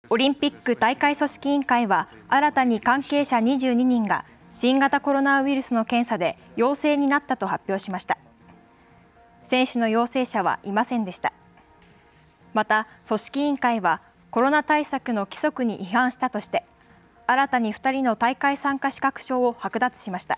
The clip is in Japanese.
オリンピック大会組織委員会は新たに関係者22人が新型コロナウイルスの検査で陽性になったと発表しました。選手の陽性者はいませんでした。また組織委員会はコロナ対策の規則に違反したとして新たに2人の大会参加資格証を剥奪しました。